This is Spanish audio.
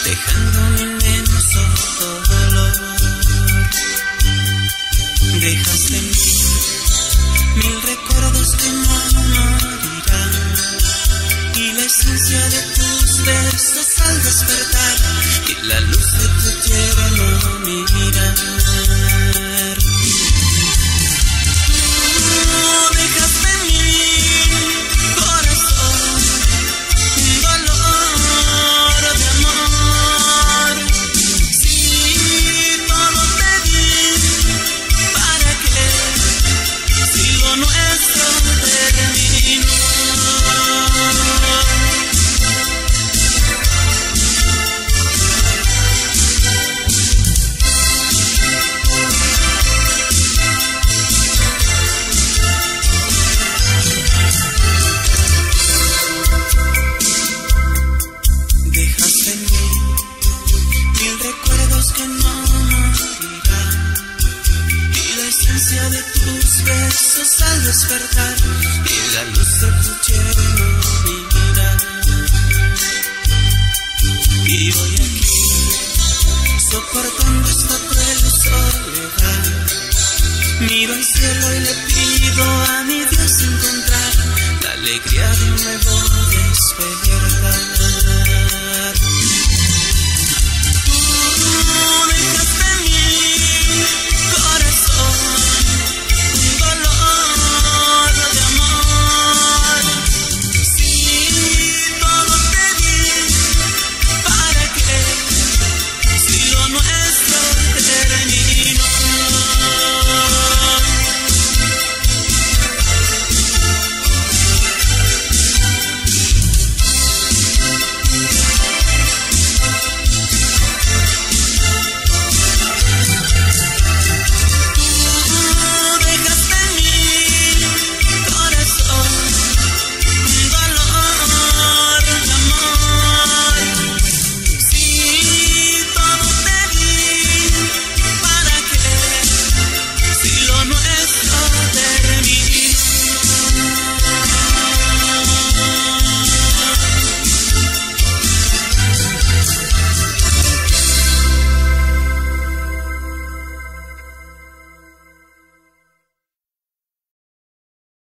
dejando un inmenso dolor. Dejaste en mí mil recuerdos que no morirán, y la esencia de tus besos al despertar, y la luz de tu tierno mirar. Dejaste en mi corazón un dolor de amor. Sí, todo te di, ¿para qué? Si lo nuestro terminó. Dejaste en mí mil recuerdos que no morirán, y la esencia de tus besos al despertar, y la luz de tu tierno mirar. Y hoy aquí, soportando esta cruel soledad, miro al cielo y le pido a mi Dios encontrar la alegría de un nuevo despertar.